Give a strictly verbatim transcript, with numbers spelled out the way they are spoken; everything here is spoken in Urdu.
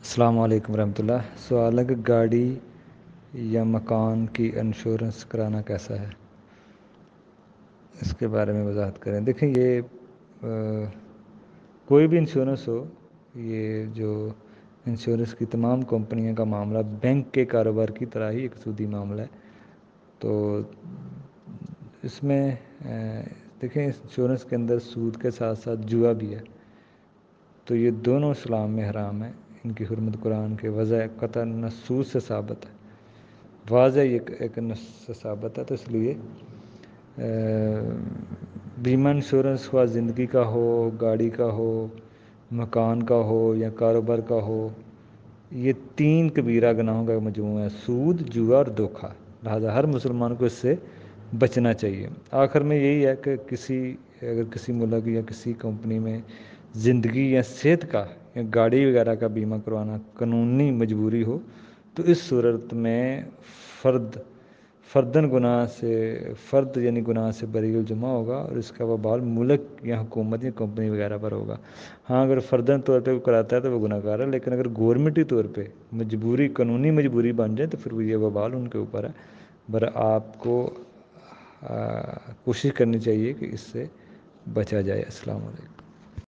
السلام علیکم ورحمۃ اللہ۔ سوال ہے کہ گاڑی یا مکان کی انشورنس کرانا کیسا ہے، اس کے بارے میں وضاحت کریں۔ دیکھیں، یہ کوئی بھی انشورنس ہو، یہ جو انشورنس کی تمام کمپنیوں کا معاملہ بینک کے کاروبار کی طرح ہی ایک سودی معاملہ ہے۔ تو اس میں دیکھیں، انشورنس کے اندر سود کے ساتھ ساتھ جوا بھی ہے، تو یہ دونوں اسلام میں حرام ہیں۔ ان کی حرمت قرآن کے وضع قطع نصوص سے ثابت ہے، واضح یہ ایک نص سے ثابت ہے۔ تو اس لیے بیمہ انشورنس ہوا زندگی کا ہو، گاڑی کا ہو، مکان کا ہو یا کاروبار کا ہو، یہ تین کبیرہ گناہوں کا مجموعہ ہے: سود، جوا اور دھوکہ۔ لہٰذا ہر مسلمان کو اس سے بچنا چاہیے۔ آخر میں یہی ہے کہ کسی اگر کسی ملک یا کسی کمپنی میں زندگی یا صحت کا یا گاڑی وغیرہ کا بیمہ کروانا قانونی مجبوری ہو، تو اس صورت میں فرد فرداً گناہ سے فرد یعنی گناہ سے بری الجمہ ہوگا، اور اس کا وبال ملک یا حکومت یا کمپنی وغیرہ پر ہوگا۔ ہاں، اگر فرداً طور پہ کراتا ہے تو وہ گناہ گار ہے، لیکن اگر گورنمنٹی طور پہ مجبوری قانونی مجبوری بن جائے تو پھر وہ یہ وبال ان کے اوپر ہے۔ بر آپ کو کوشش کرنی چاہیے کہ اس سے بچا جائے۔ السلام علیکم۔